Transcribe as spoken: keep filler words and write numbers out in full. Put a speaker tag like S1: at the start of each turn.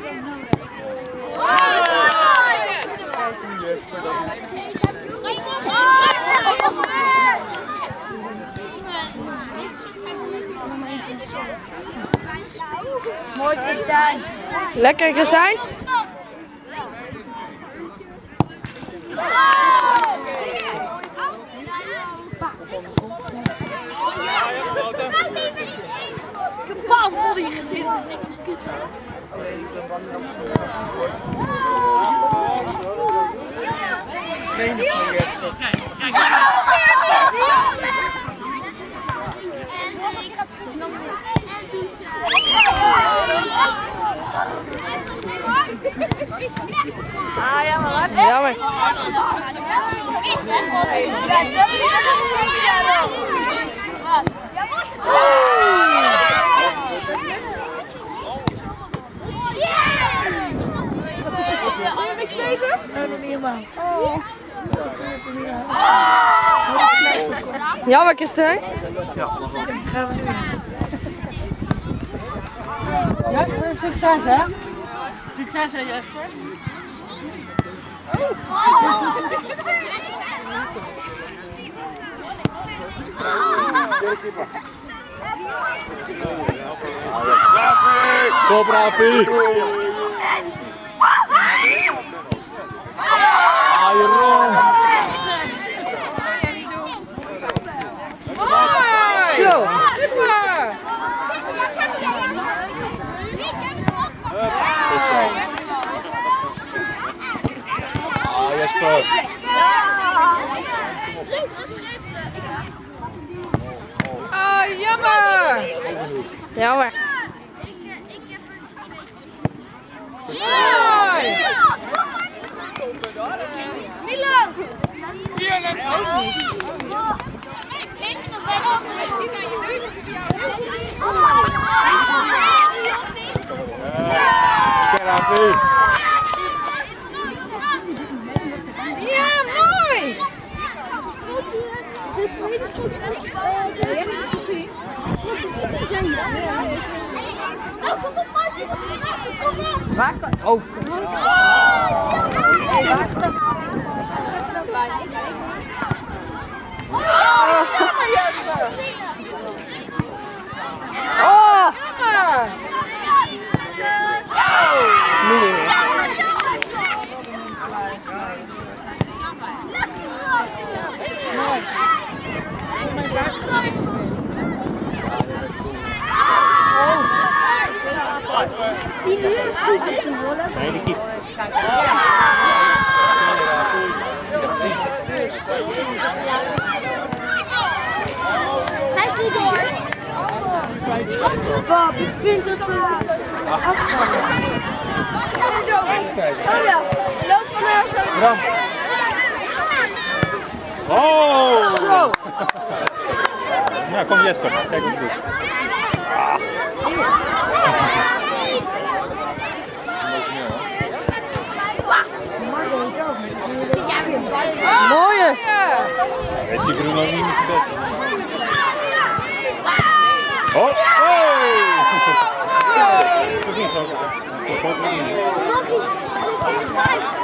S1: Mooi Christijn.
S2: Lekker Christijn.
S1: Paal voor die gezicht.
S2: Ah, jammer, wat? Jammer. Jammer, Christijn.
S3: Ja, gaan we nu eens. Jesper, succes hè? Succes hè Jesper?
S4: Kom Rafi! Ah, Jeroen!
S2: Zo! Super!
S4: Ah, Jesper!
S2: Ah, jammer! Jammer. Mooi!
S1: Milo!
S2: Hier net ook niet.
S1: Weet je nog bij ons? We zien aan je neus of jou.
S4: Oké, Rafi!
S2: Ja, mooi!
S1: De tweede schot. Die heb ik niet gezien. Oh, kom op, Martin. Kom op.
S2: Waar kan... Oh.
S1: Hey, waar kan...
S2: Oh, jammer, Jesper! Oh! Jammer! Nu niet meer.
S1: Die nu is goed geworden.
S4: Nee, die keeper.
S1: Hij is niet door. Bob, ik vind dat we afvallen. Oh ja, loop van haar zo.
S4: Oh!
S2: Zo!
S4: Nou, kom Jesper. Kijk hoe het doet.
S2: Mooie!
S4: Weet die Bruno niet meer bed. Oh! Hey! Dat is niet zo. Dat is niet.
S1: Nog iets.